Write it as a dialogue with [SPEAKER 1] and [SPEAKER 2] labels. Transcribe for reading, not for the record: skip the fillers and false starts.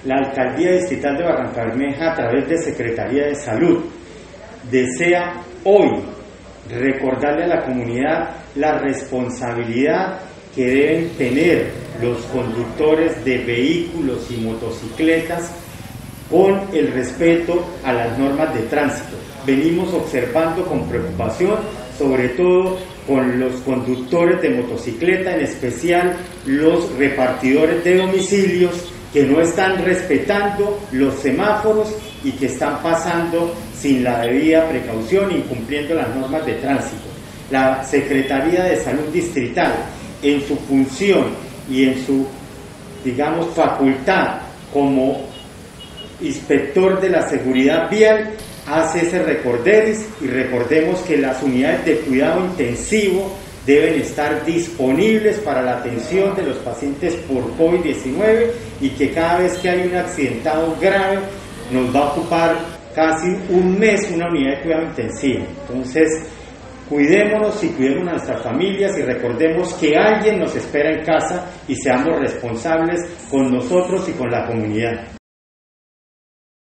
[SPEAKER 1] La Alcaldía Distrital de Barrancabermeja, a través de Secretaría de Salud, desea hoy recordarle a la comunidad la responsabilidad que deben tener los conductores de vehículos y motocicletas con el respeto a las normas de tránsito. Venimos observando con preocupación, sobre todo con los conductores de motocicleta, en especial los repartidores de domicilios, que no están respetando los semáforos y que están pasando sin la debida precaución, incumpliendo las normas de tránsito. La Secretaría de Salud Distrital, en su función y en su, facultad como inspector de la seguridad vial, hace ese recorderis, y recordemos que las unidades de cuidado intensivo deben estar disponibles para la atención de los pacientes por COVID-19 y que cada vez que hay un accidentado grave nos va a ocupar casi un mes una unidad de cuidado intensivo. Entonces, cuidémonos y cuidemos a nuestras familias y recordemos que alguien nos espera en casa y seamos responsables con nosotros y con la comunidad.